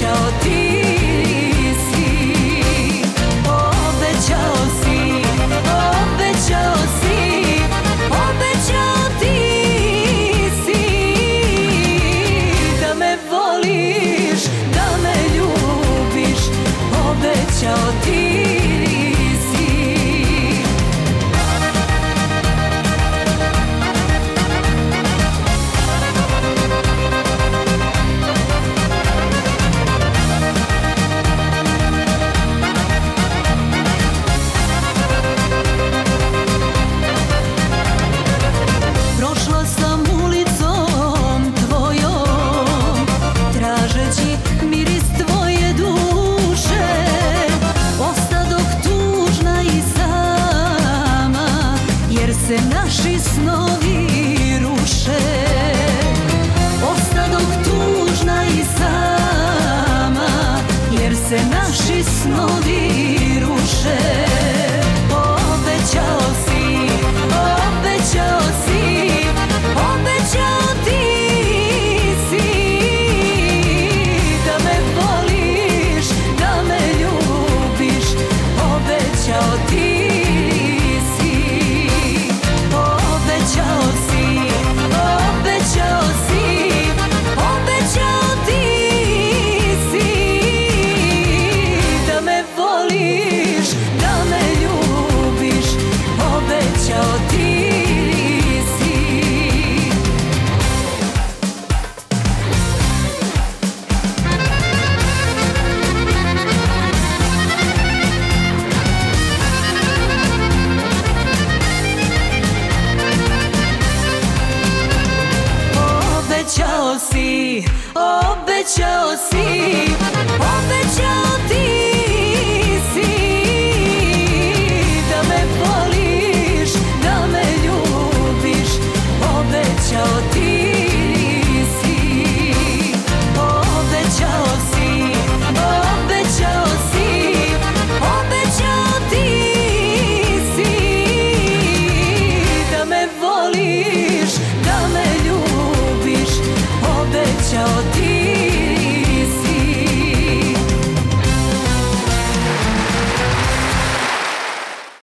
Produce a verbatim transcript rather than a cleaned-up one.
obećao ti si, obećao si, obećao si, obećao ti si, da me voliš, da me ljubiš, obećao ti si. Prošla sam ulicom tvojom, tražeći miris tvoje duše, ostadoh tužna i sama, jer se naši snovi ruše. Ostadoh tužna i sama, jer se naši snovi ruše. Obećao si, obećao si, obećao ti si, da me voliš, da me ljubiš, obećao ti si, obećao si, obećao si, obećao ti si, da me voliš, da me ljubiš, obećao ti si. Obećao si, obećao si, obećao ti si, da me voliš, da me ljubiš, obećao ti